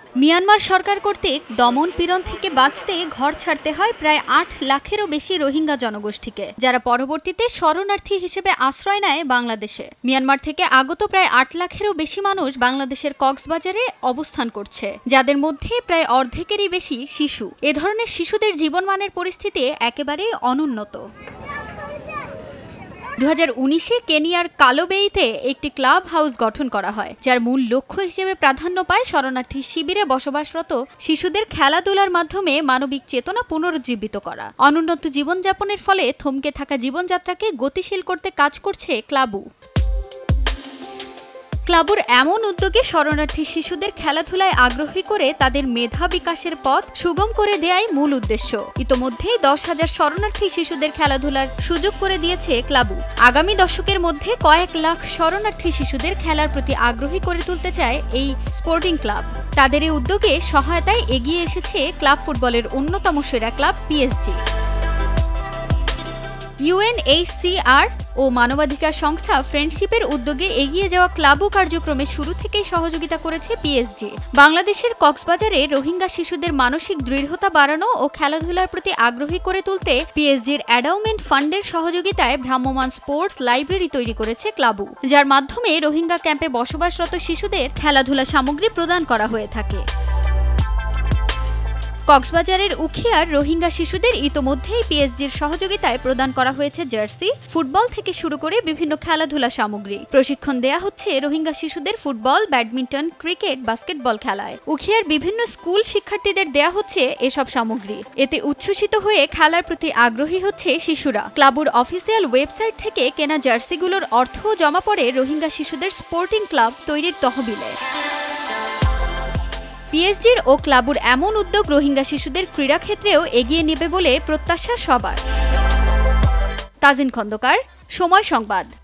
Myanmar সরকার কর্তৃক দমন পীড়ন থেকে বাঁচতে ঘর ছাড়তে হয় প্রায় ৮ লাখেরও বেশি রোহিঙ্গা জনগোষ্ঠীকে, যারা পরবর্তীতে শরণার্থী হিসেবে আশ্রয় নেয় বাংলাদেশে। মিয়ানমার থেকে আগত প্রায় ৮ লাখেরও বেশি মানুষ বাংলাদেশের কক্সবাজারে অবস্থান করছে, যাদের মধ্যে প্রায় অর্ধেকেরই বেশি শিশু। এ ধরনের শিশুদের জীবনমানের পরিস্থিতি একেবারেই অনুন্নত। 2019-এ কেনিয়ার কালোবেইতে একটি ক্লাব হাউস গঠন করা হয়, যার মূল লক্ষ্য হিসেবে প্রাধান্য পায় শরণার্থী শিবিরে বসবাসরত শিশুদের খেলাধুলার মাধ্যমে মানবিক চেতনা পুনরুজ্জীবিত করা। অনুন্নত জীবনযাপনের ফলে থমকে থাকা জীবনযাত্রাকে গতিশীল করতে কাজ করছে ক্লাবু। ক্লাবুর এমন উদ্যোগে শরণার্থী শিশুদের খেলাধুলায় আগ্রহী করে তাদের মেধা বিকাশের পথ সুগম করে দেয়াই মূল উদ্দেশ্য। ইতোমধ্যেই 10,000 শরণার্থী শিশুদের খেলাধুলার সুযোগ করে দিয়েছে ক্লাবু। আগামী দশকের মধ্যে কয়েক লাখ শরণার্থী শিশুদের খেলার প্রতি আগ্রহী করে তুলতে চায় এই স্পোর্টিং ক্লাব। তাদের এই উদ্যোগে সহায়তায় এগিয়ে এসেছে ক্লাব ফুটবলের অন্যতম সেরা ক্লাব পিএসজি। UNHCR ও মানবাধিকার সংস্থা ফ্রেন্ডশিপের উদ্যোগে এগিয়ে যাওয়া ক্লাবু কার্যক্রমে শুরু থেকেই সহযোগিতা করেছে পিএসজি। বাংলাদেশের কক্সবাজারে রোহিঙ্গা শিশুদের মানসিক দৃঢ়তা বাড়ানো ও খেলাধুলার প্রতি আগ্রহী করে তুলতে পিএসজির অ্যাডাউমেন্ট ফান্ডের সহযোগিতায় ভ্রাম্যমাণ স্পোর্টস লাইব্রেরি তৈরি করেছে ক্লাবু, যার মাধ্যমে রোহিঙ্গা ক্যাম্পে বসবাসরত শিশুদের খেলাধুলা সামগ্রী প্রদান করা হয়ে থাকে। কক্সবাজারের উখিয়ার রোহিঙ্গা শিশুদের ইতোমধ্যেই পিএসজির সহযোগিতায় প্রদান করা হয়েছে জার্সি, ফুটবল থেকে শুরু করে বিভিন্ন খেলাধুলা সামগ্রী। প্রশিক্ষণ দেয়া হচ্ছে রোহিঙ্গা শিশুদের ফুটবল, ব্যাডমিন্টন, ক্রিকেট, বাস্কেটবল খেলায়। উখিয়ার বিভিন্ন স্কুল শিক্ষার্থীদের দেয়া হচ্ছে এসব সামগ্রী। এতে উচ্ছ্বসিত হয়ে খেলার প্রতি আগ্রহী হচ্ছে শিশুরা। ক্লাবুর অফিসিয়াল ওয়েবসাইট থেকে কেনা জার্সিগুলোর অর্থও জমা পড়ে রোহিঙ্গা শিশুদের স্পোর্টিং ক্লাব তৈরির তহবিলে। পিএসজির ও ক্লাবুর এমন উদ্যোগ রোহিঙ্গা শিশুদের ক্রীড়াক্ষেত্রেও এগিয়ে নেবে বলে প্রত্যাশা সবার। তাজিন খন্দকার, সময় সংবাদ।